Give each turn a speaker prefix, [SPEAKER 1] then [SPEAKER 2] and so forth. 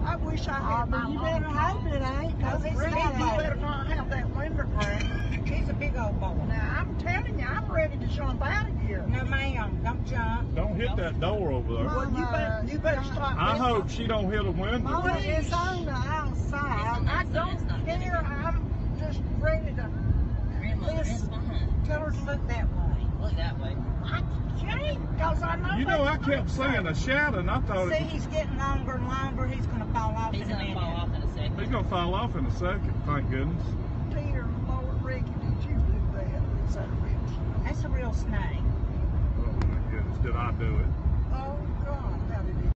[SPEAKER 1] I wish I had my
[SPEAKER 2] You better hope it ain't, cause it's
[SPEAKER 1] Ricky, you
[SPEAKER 2] not
[SPEAKER 1] better not have that window cracked.
[SPEAKER 2] He's a big old boy.
[SPEAKER 1] Now, I'm telling you, I'm ready to jump out of here.
[SPEAKER 2] No, ma'am, don't jump.
[SPEAKER 3] Don't hit that door over there.
[SPEAKER 1] Well, you better stop.
[SPEAKER 3] I hope she don't hit a window.
[SPEAKER 2] Mama, it's on the outside.
[SPEAKER 1] I don't care. I'm just ready to.
[SPEAKER 2] Tell her to look that way.
[SPEAKER 4] Look that way.
[SPEAKER 1] I can't, because I know.
[SPEAKER 3] You know, I kept seeing a shadow, and I thought
[SPEAKER 2] See, he's getting longer and longer. He's going to fall off
[SPEAKER 4] He's
[SPEAKER 2] in a
[SPEAKER 4] gonna
[SPEAKER 2] minute.
[SPEAKER 4] fall off in a second.
[SPEAKER 3] he's gonna fall off in a second. Thank goodness.
[SPEAKER 1] Dear Lord, Ricky, did you do that? Is that real?
[SPEAKER 2] That's a real snake.
[SPEAKER 3] Oh my goodness, did I do it?
[SPEAKER 1] Oh God.